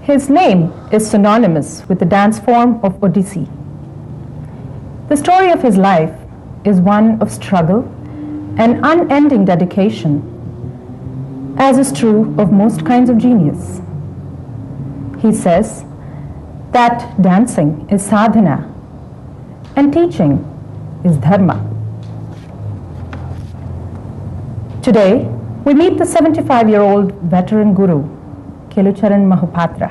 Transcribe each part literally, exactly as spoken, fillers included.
His name is synonymous with the dance form of Odissi. The story of his life is one of struggle and unending dedication, as is true of most kinds of genius. He says that dancing is sadhana and teaching is dharma. Today, we meet the seventy-five-year-old veteran guru, Kelucharan Mahapatra.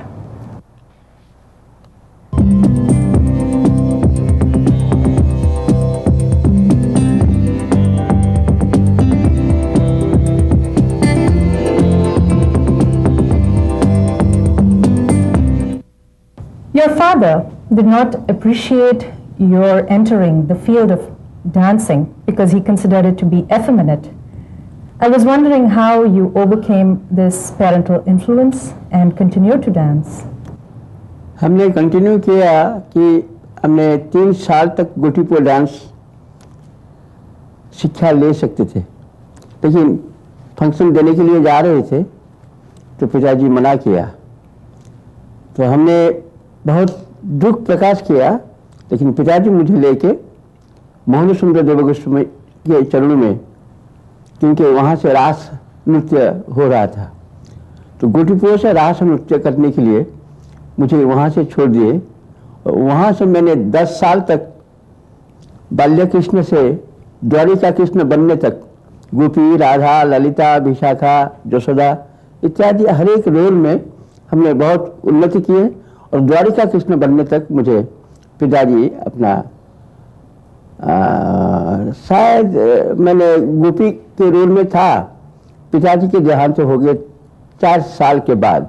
Your father did not appreciate your entering the field of dancing because he considered it to be effeminate. I was wondering how you overcame this parental influence and continued to dance. हमने continue किया कि हमने तीन साल तक Gotipua dance शिक्षा ले सकते थे, लेकिन फंक्शन देने के लिए जा रहे थे तो पिताजी मना किया। तो हमने बहुत दुख प्रकाश किया, लेकिन पिताजी मुझे लेके मोहन सुंदर देव गोस्वामी के चरणों में, क्योंकि वहाँ से रास नृत्य हो रहा था, तो गोटीपुर से रास नृत्य करने के लिए मुझे वहाँ से छोड़ दिए। वहाँ से मैंने दस साल तक बाल्य कृष्ण से द्वारिका कृष्ण बनने तक गोपी, राधा, ललिता, विशाखा, यशोदा इत्यादि हर एक रोल में हमने बहुत उन्नति की है, और द्वारिका कृष्ण बनने तक मुझे पिताजी अपना आ, शायद मैंने गोपी के रोल में था। पिताजी के देहांत हो गए चार साल के बाद,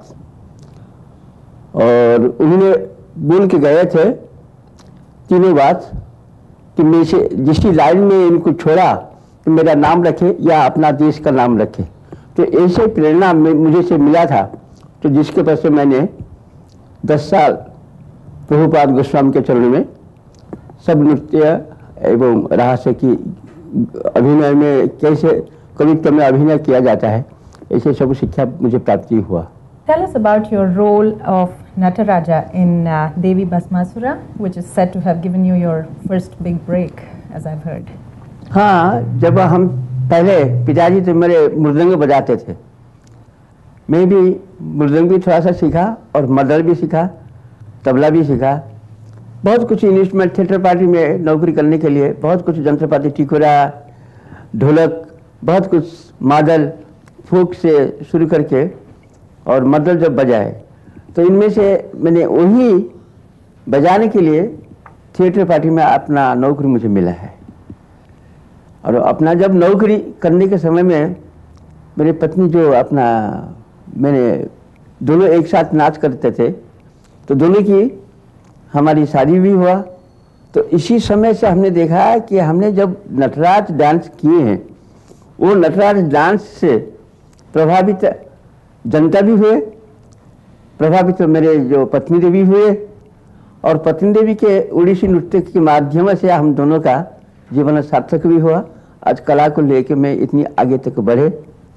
और उन्होंने बोल के गए थे तीनों बात कि मैं जिस लाइन में इनको छोड़ा तो मेरा नाम रखे या अपना देश का नाम रखे। तो ऐसे प्रेरणा मुझे से मिला था, तो जिसके वजह से मैंने दस साल प्रभुपाद गोस्वामी के चरणों में सब नृत्य एवं रहस्य की अभिनय में कैसे कवित्व में अभिनय किया जाता है, ऐसे सब शिक्षा मुझे प्राप्ति हुआ। Tell us about your role of Nataraja in uh, Devi Bhasmasura, which is said to have given you your first big break, as I've heard. हाँ, जब हम पहले पिताजी तो मेरे मृदंग बजाते थे, मैं भी मृदंग भी थोड़ा सा सीखा और मदर भी सीखा, तबला भी सीखा। बहुत कुछ इंस्ट्रूमेंट थिएटर पार्टी में नौकरी करने के लिए बहुत कुछ यंत्रपाति, टिकोरा, ढोलक, बहुत कुछ मादल, फोक से शुरू करके और मदल जब बजाए, तो इनमें से मैंने वही बजाने के लिए थिएटर पार्टी में अपना नौकरी मुझे मिला है। और अपना जब नौकरी करने के समय में मेरी पत्नी जो अपना मैंने दोनों एक साथ नाच करते थे, तो दोनों की हमारी शादी भी हुआ। तो इसी समय से हमने देखा कि हमने जब नटराज डांस किए हैं, वो नटराज डांस से प्रभावित जनता भी हुए, प्रभावित मेरे जो पत्नी देवी हुए, और पत्नी देवी के ओडिसी नृत्य के माध्यम से हम दोनों का जीवन सार्थक भी हुआ। आज कला को लेके मैं इतनी आगे तक बढ़े,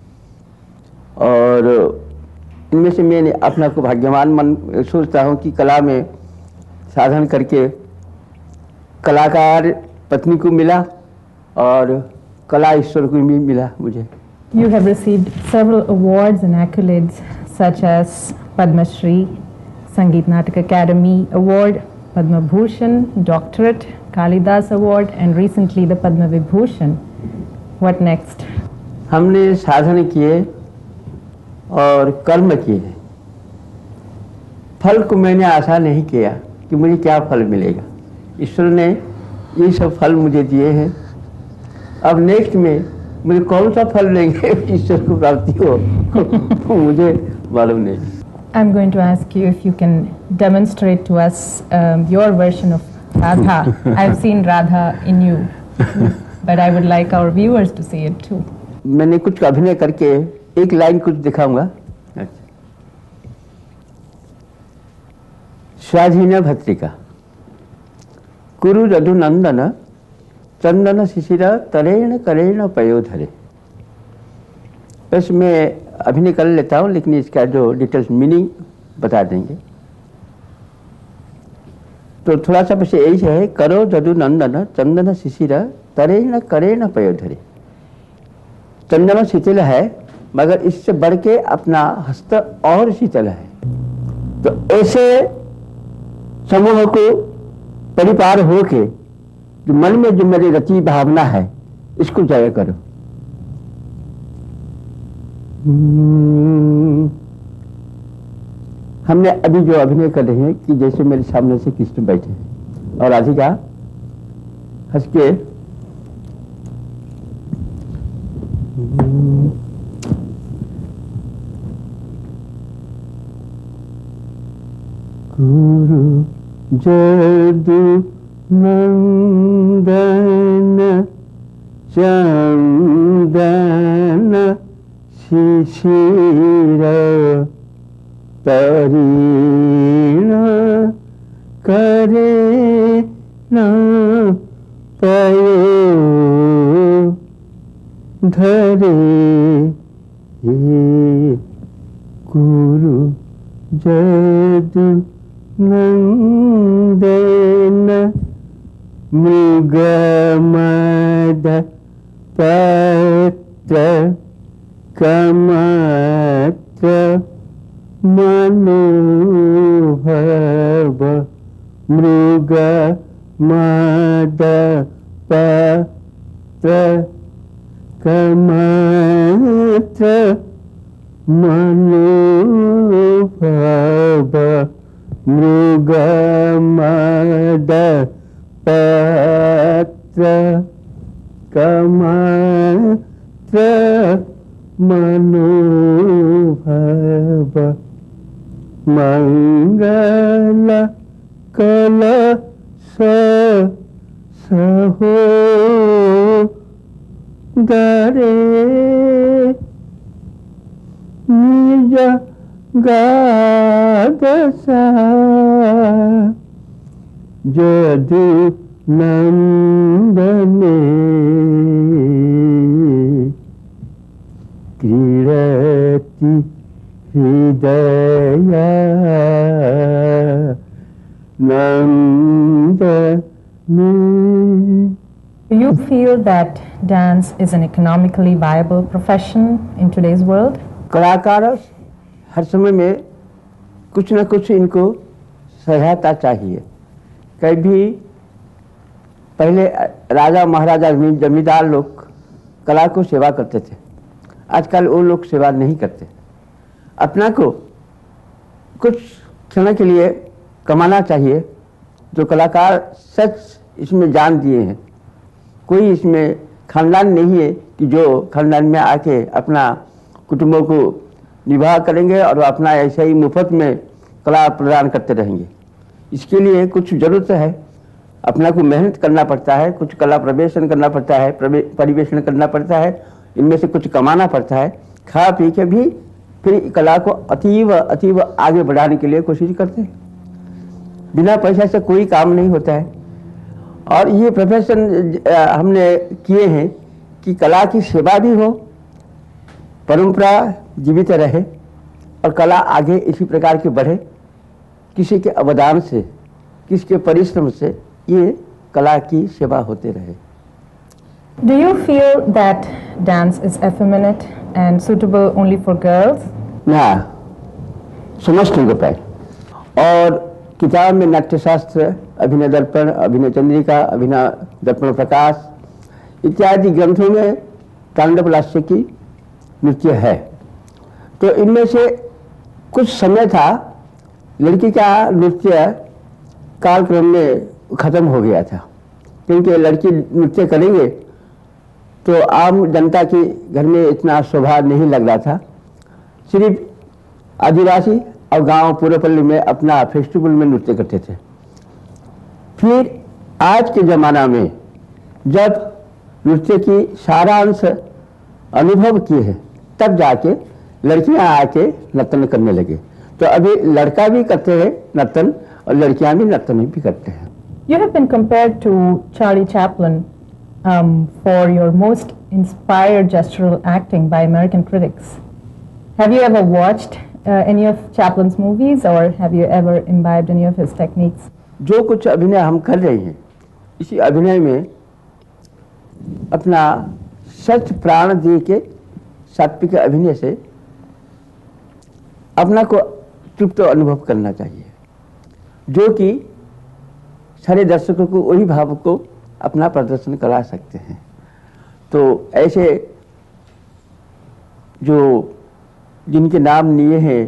और इनमें से मैंने अपना को भाग्यवान मन सोचता हूँ कि कला में साधन करके कलाकार पत्नी को मिला और कला ईश्वर को भी मिला मुझे। You have received several awards and accolades such as Padma Shri, Sangeet Natak Academy Award, Padma Bhushan, Doctorate, Kalidas Award, and recently the Padma Vibhushan. What next? हमने साधन किए और कर्म किए। फल को मैंने आशा नहीं किया कि मुझे क्या फल मिलेगा। ईश्वर ने ये सब फल मुझे दिए हैं। अब नेक्स्ट में मुझे कौन सा फल लेंगे ईश्वर को प्राप्ति हो मुझे मालूम नहीं। I'm going to ask you if you can demonstrate to us um, your version of Radha. I've seen Radha in you, but I would like our viewers to see it too. मैंने कुछ अभिनय करके एक line कुछ दिखाऊंगा। स्वाधीन भत्रिका कुरु रघुनंदन चंदन शिशिर तरेण करेण पयोधरे। बस मैं अभिनय कर लेता हूँ, लेकिन इसका जो डिटेल्स मीनिंग बता देंगे। तो थोड़ा सा बस यही है, करो जदु नंदन चंदन शिशिर तरे न करे न पयोधरे। चंदन शीतल है मगर इससे बढ़ के अपना हस्त और शीतल है। तो ऐसे समूह को परिपार होके जो मन में जो मेरी रची भावना है इसको जय करो। हमने अभी जो अभिनय कर रहे हैं कि जैसे मेरे सामने से कृष्ण बैठे हैं और राधिका हंस के गुरु जदु नंदन चंदन शिशिर तरीण करे न पयो धरे। गुरु जदु नंदन मृगमद पत्र कमत्र मनोभव मृगमद पत्र कमत्र मनोभव मृगमद पत्र कमत्र मनोभव मंगल कलश सहो दरे निज गादसा जदु नंदने क्रीडति हृदय नंदने। Do you feel that dance is an economically viable profession in today's world? कलाकार हर समय में कुछ न कुछ इनको सहायता चाहिए। कभी पहले राजा महाराजा जमींदार लोग कला को सेवा करते थे, आजकल वो लोग सेवा नहीं करते। अपना को कुछ क्षण के लिए कमाना चाहिए। जो कलाकार सच इसमें जान दिए हैं, कोई इसमें खानदान नहीं है कि जो खानदान में आके अपना कुटुंबों को निवाह करेंगे और अपना ऐसे ही मुफ्त में कला प्रदान करते रहेंगे। इसके लिए कुछ जरूरत है, अपना को मेहनत करना पड़ता है, कुछ कला प्रवेशन करना पड़ता है, परिवेशन करना पड़ता है, इनमें से कुछ कमाना पड़ता है। खा पी के भी फिर कला को अतीव अतीव आगे बढ़ाने के लिए कोशिश करते हैं। बिना पैसे से कोई काम नहीं होता है। और ये प्रोफेशन हमने किए हैं कि कला की सेवा भी हो, परंपरा जीवित रहे और कला आगे इसी प्रकार की बढ़े। किसी के अवदान से, किसी के परिश्रम से ये कला की सेवा होते रहे। Do you feel that dance is effeminate and suitable only for girls? ना, समस्त रुपए और किताब में नाट्यशास्त्र, अभिनय दर्पण, अभिनय चंद्रिका, अभिनय दर्पण प्रकाश इत्यादि ग्रंथों में तांडव लास्य की नृत्य है। तो इनमें से कुछ समय था लड़की का नृत्य कालक्रम में खत्म हो गया था, क्योंकि लड़की नृत्य करेंगे तो आम जनता के घर में इतना शोभा नहीं लग रहा था। सिर्फ आदिवासी और गांव पूर्वपल्ली में अपना फेस्टिवल में नृत्य करते थे। फिर आज के ज़माना में जब नृत्य की सारांश अनुभव किए हैं, तब जाके लड़कियां आके नर्तन करने लगे। तो अभी लड़का भी करते हैं नर्तन और लड़कियां भी नर्तन भी करते हैं। You have been compared to Charlie Chaplin um, for your most inspired gestural acting by American critics. Have you ever watched uh, any of Chaplin's movies, or have you ever imbibed any of his techniques? जो कुछ अभिनय हम कर रहे हैं, इसी अभिनय में अपना सच प्राण दे के सात्विक अभिनय से अपना को तृप्त अनुभव करना चाहिए, जो कि सारे दर्शकों को वही भाव को अपना प्रदर्शन करा सकते हैं। तो ऐसे जो जिनके नाम लिए हैं,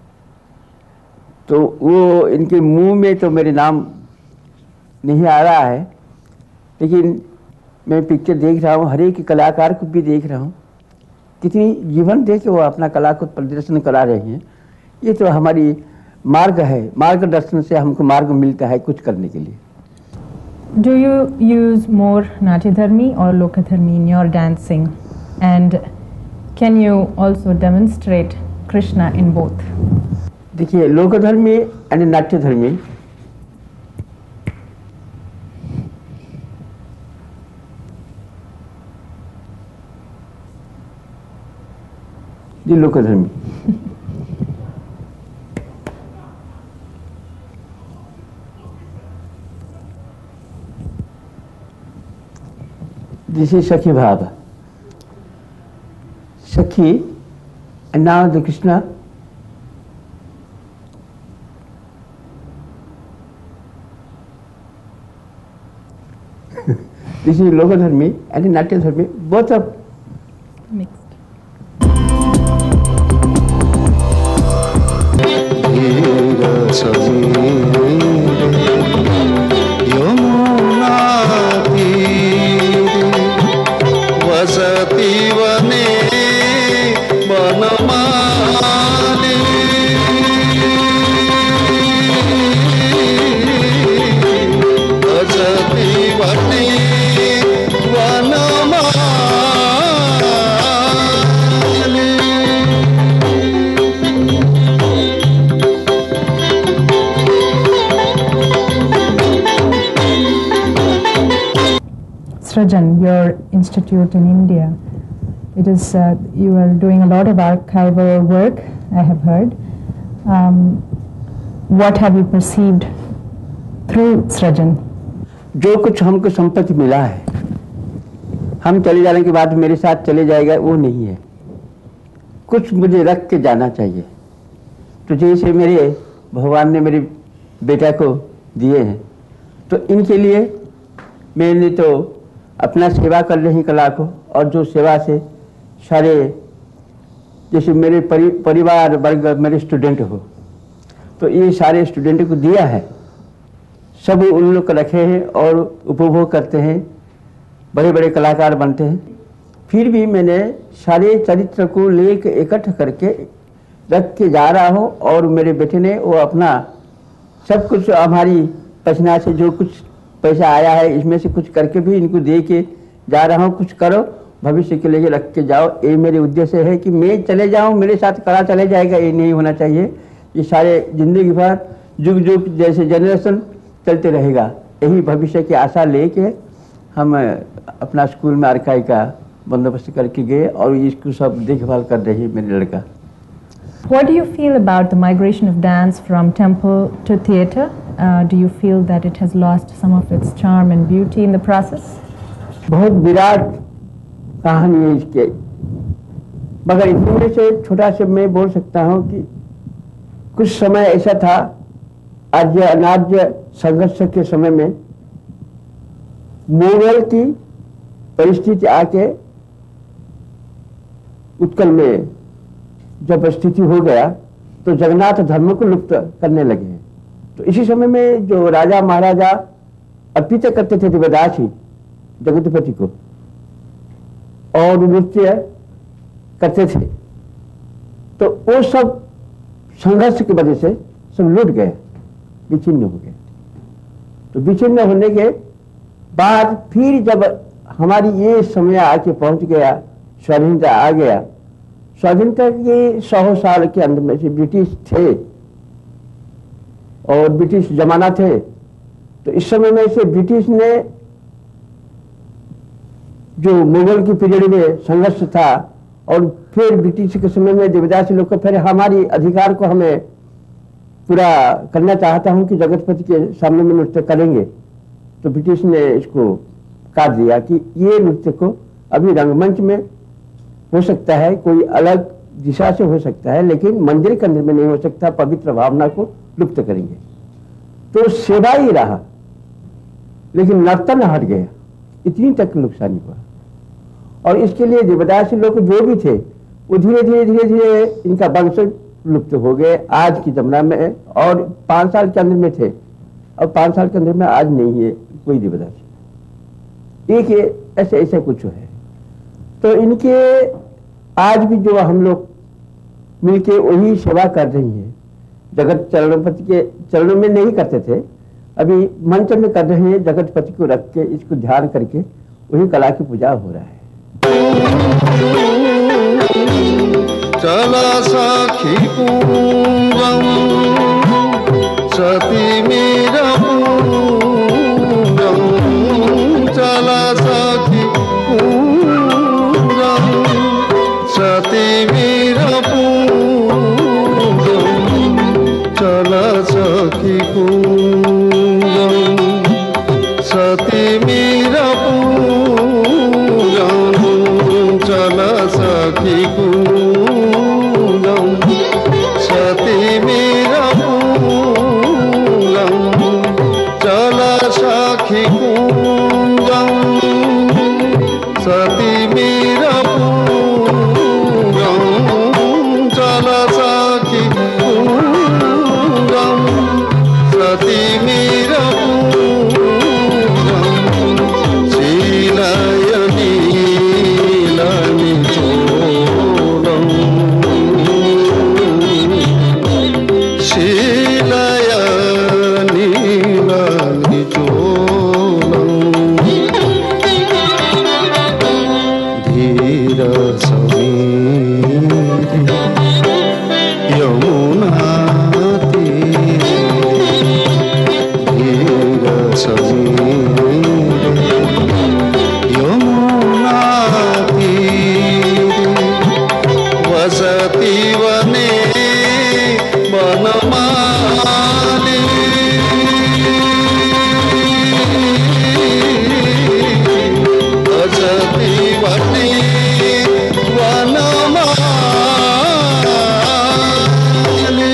तो वो इनके मुंह में तो मेरे नाम नहीं आ रहा है, लेकिन मैं पिक्चर देख रहा हूँ, हर एक कलाकार को भी देख रहा हूँ, कितनी जीवन दे के वो अपना कला को प्रदर्शन करा रहे हैं। ये तो हमारी मार्ग है, मार्गदर्शन से हमको मार्ग मिलता है कुछ करने के लिए। Do you use more Natyadharmi or Lokadharmi in your dancing? And can you also demonstrate Krishna in both? देखिए, लोकधर्मी एंड नाट्यधर्मी जी लोकधर्मी This is Sakhi Bhava. Sakhi, and now the Krishna. This is Lokadharmi and Natyadharmi, both are mixed. Srajan, your institute in India, it is, uh, you are doing a lot of archival work, I have heard. Um, what have you perceived through Srajan? जो कुछ हमको संपत्ति मिला है, हम चले जाने के बाद मेरे साथ चले जाएगा वो नहीं है, कुछ मुझे रख के जाना चाहिए। तो जैसे मेरे भगवान ने मेरे बेटा को दिए हैं, तो इनके लिए मैंने तो अपना सेवा कर रही कला को, और जो सेवा से सारे जैसे मेरे परि, परिवार वर्ग मेरे स्टूडेंट हो, तो ये सारे स्टूडेंट को दिया है, सब उन लोग को रखे हैं और उपभोग करते हैं, बड़े बड़े कलाकार बनते हैं। फिर भी मैंने सारे चरित्र को लेकर इकट्ठा करके रख के जा रहा हूँ, और मेरे बेटे ने वो अपना सब कुछ हमारी पसीना से जो कुछ पैसा आया है इसमें से कुछ करके भी इनको दे के जा रहा हूँ, कुछ करो भविष्य के लिए रख के जाओ। ये मेरे उद्देश्य है कि मैं चले जाऊँ, मेरे साथ कला चले जाएगा, ये नहीं होना चाहिए। ये सारे जिंदगी भर जुग जुग जैसे जनरेशन चलते रहेगा, यही भविष्य की आशा लेके हम अपना स्कूल में आर्काइव का बंदोबस्त करके गए, और इसको सब देखभाल कर रही है मेरे लड़का। What do you feel about the migration of dance from temple to theatre? Uh, do you feel that it has lost some of its charm and beauty in the process? बहुत विराट कहानी है इसके, मगर इतने से छोटा से मैं बोल सकता हूँ कि कुछ समय ऐसा था, आर्य अनार्य संघर्ष के समय में मुगल की परिस्थिति आके उत्कल में जब स्थिति हो गया, तो जगन्नाथ धर्म को लुप्त करने लगे। तो इसी समय में जो राजा महाराजा अर्पित करते थे देवदासी जगतपति को, और नृत्य करते थे, तो वो सब संघर्ष की वजह से सब लूट गए, विच्छिन्न हो गए। तो विच्छिन्न होने के बाद फिर जब हमारी ये समय आके पहुंच गया, स्वाधीनता आ गया, स्वाधीनता के सौ साल के अंदर में से ब्रिटिश थे और ब्रिटिश जमाना थे, तो इस समय में से ब्रिटिश ने जो मुगल की पीरियड में संघर्ष था और फिर ब्रिटिश के समय में देवदासी लोग को फिर हमारी अधिकार को हमें पूरा करना चाहता हूं कि जगतपति के सामने में नृत्य करेंगे, तो ब्रिटिश ने इसको काट दिया कि ये नृत्य को अभी रंगमंच में हो सकता है, कोई अलग दिशा से हो सकता है, लेकिन मंदिर के अंदर में नहीं हो सकता, पवित्र भावना को लुप्त करेंगे। तो सेवा ही रहा, लेकिन नर्तन हट गया, इतनी तक नुकसानी हुआ। और इसके लिए देवदासी लोग जो भी थे वो धीरे धीरे धीरे धीरे इनका वंश लुप्त हो गए आज की जमाना में, और पांच साल के अंदर में थे, अब पांच साल के अंदर में आज नहीं है कोई देवदासी। एक ऐसे ऐसे कुछ है। तो इनके आज भी जो हम लोग मिलके वही सेवा कर रही हैं, जगत चरणपति के चरणों में नहीं करते थे, अभी मंच में कर रहे हैं, जगतपति को रख के इसको ध्यान करके वही कला की पूजा हो रहा है। चला साखी पूरम सती मेरा पूरम, चला साखी पूरम सती मेरा पूरम, चला साखी पूरम सती मेरा पूरम, चला साखी पूरम सती मेरा पूरम, चला साखी पूरम सती मेरा पूरम, चला साखी पूरम सती मेरा पूरम, शीलायनी नीलानि चोलम, शीलायनी नीलानि चोलम, धीर समीरे यमुना तीरे, धीर समीरे यमुना तीरे, वसति वने वनमाली, वसति वने वनमाली।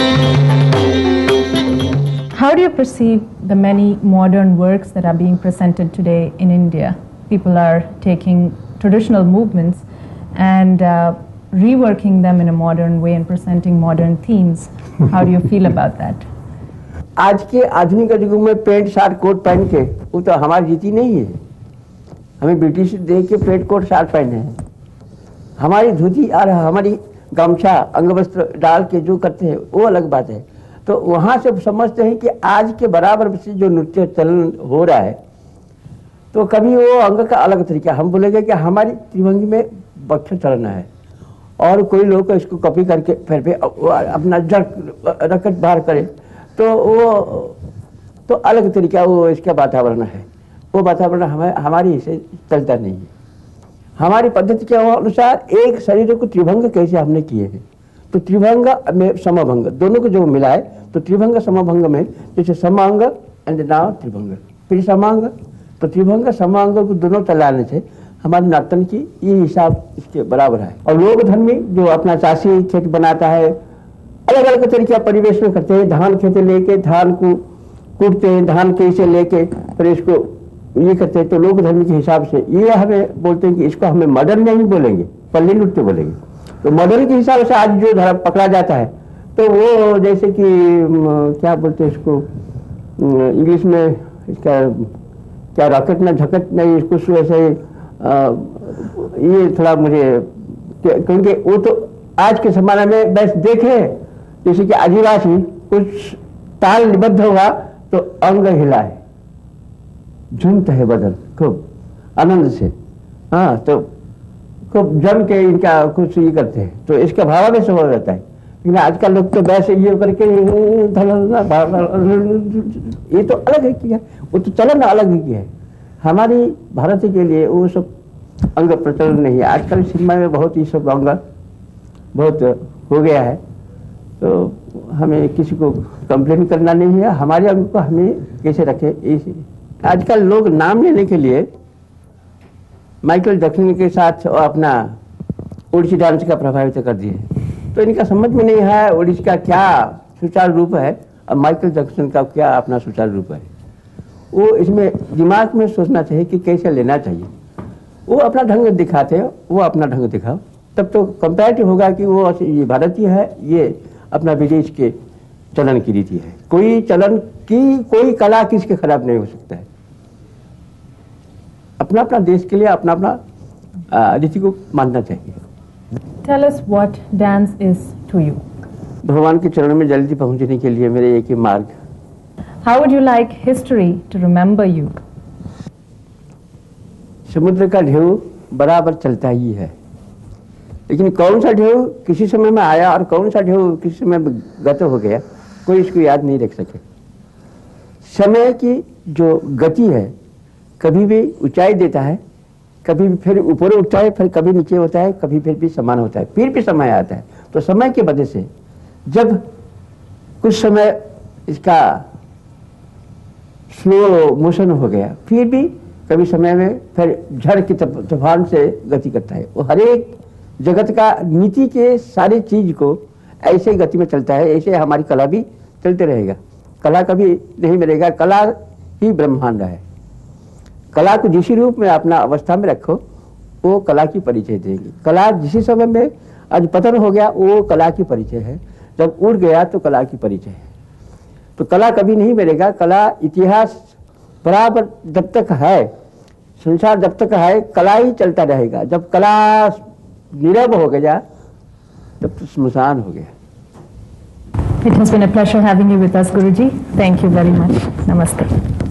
How do you perceive the many modern works that are being presented today in India? People are taking traditional movements and uh, reworking them in a modern way and presenting modern themes. How do you feel about that? आज के आधुनिक युग में pant shirt coat पहन के वो तो हमारी रीति नहीं है। हमें ब्रिटिश देख के पैंट कोट शर्ट पहने हैं, हमारी धोती और हमारी गमछा अंगवस्त्र डाल के जो करते हैं वो अलग बात है। तो वहाँ से समझते हैं कि आज के बराबर से जो नृत्य चलन हो रहा है, तो कभी वो अंग का अलग तरीका, हम बोलेंगे कि हमारी त्रिभंगी में बक्ष चलना है, और कोई लोग इसको कॉपी करके फिर पे अपना जड़ रकट बाहर करे, तो वो तो अलग तरीका वो इसका वातावरण है। वो वातावरण हमें हमारी से चलता नहीं है। हमारी पद्धति के अनुसार एक शरीर को त्रिभंग कैसे हमने किए हैं, तो त्रिभंग में समभंग दोनों को जो मिलाए तो त्रिभंग समभंग में जैसे समांग एंड नाउ त्रिभंग, फिर समांग, तो त्रिभंग समांग को दोनों चलाने से हमारे नर्तन की ये हिसाब इसके बराबर है। और लोक धर्मी जो अपना चासी खेत बनाता है, अलग अलग तरीके परिवेश में करते हैं, धान खेते लेके धान को कूटते हैं, धान कैसे लेके फिर इसको ये करते हैं, तो लोक धर्मी के हिसाब से ये हमें बोलते हैं कि इसको हमें मॉडर्न नहीं बोलेंगे, पल्ली नृत्य बोलेंगे। तो मॉडर्न के हिसाब से आज जो धर्म पकड़ा जाता है, तो वो जैसे कि क्या बोलते हैं इसको इंग्लिश में, इसका क्या रॉकेट ना झकट नहीं, इसको ऐसे ये थोड़ा मुझे, क्योंकि वो तो आज के जमाने में बस देखे जैसे कि आदिवासी कुछ ताल निबद्ध हुआ तो अंग हिलाए, झूमता है बदन खूब आनंद से, हाँ, तो खूब जम के इनका कुछ ये करते हैं, तो इसका भाव में हो रहता है। लेकिन आजकल लोग तो वैसे ये करके ये तो अलग है किया, वो तो चलन अलग ही किया है। हमारी भारत के लिए वो सब अंग प्रचलन नहीं है। आजकल सिनेमा में बहुत ही सब अंग बहुत हो गया है, तो हमें किसी को कंप्लेन करना नहीं है। हमारे अंग को हमें कैसे रखें, इसी आजकल लोग नाम लेने के लिए माइकल जैक्सन के साथ अपना ओडिसी डांस का प्रभावित कर दिए, तो इनका समझ में नहीं है ओडिसी का क्या सुचारू रूप है और माइकल जैक्सन का क्या अपना सुचारू रूप है। वो इसमें दिमाग में सोचना चाहिए कि कैसे लेना चाहिए। वो अपना ढंग दिखाते हो, वो अपना ढंग दिखाओ, तब तो कंपैरेटिव होगा कि वो ये भारतीय है, ये अपना विदेश के चलन की रीति है। कोई चलन की कोई कला किसके खिलाफ नहीं हो सकता है। अपना अपना देश के लिए अपना अपना रीति को मानना चाहिए। Tell us what dance is to you. भगवान के चरणों में जल्दी पहुंचने के लिए मेरे एक ही मार्ग। How would you like history to remember you? समुद्र का ढेउ बराबर चलता ही है, लेकिन कौन सा ढेउ किसी समय में आया और कौन सा ढेउ किसी समय में गत हो गया, कोई इसको याद नहीं रख सके। समय की जो गति है कभी भी ऊंचाई देता है, कभी भी फिर ऊपर उठता है, फिर कभी नीचे होता है, कभी फिर भी समान होता है, फिर भी समय आता है। तो समय की वजह से जब कुछ समय इसका स्लो मोशन हो गया, फिर भी कभी समय में फिर झड़ की तूफान से गति करता है। वो हर एक जगत का नीति के सारी चीज को ऐसे गति में चलता है। ऐसे हमारी कला भी चलते रहेगा, कला कभी नहीं मिलेगा। कला ही ब्रह्मांड है। कला को जिस रूप में अपना अवस्था में रखो, वो कला की परिचय देगी। कला जिस समय में आज पतन हो गया, वो कला की परिचय है। जब उड़ गया तो कला की परिचय है। तो कला कभी नहीं मिलेगा। कला इतिहास बराबर जब तक है, संसार जब तक है, कला ही चलता रहेगा। जब कला नीरव हो गया तब तो स्मशान हो गया। It has been a pleasure having you with us, Guruji. Thank you very much. Namaste.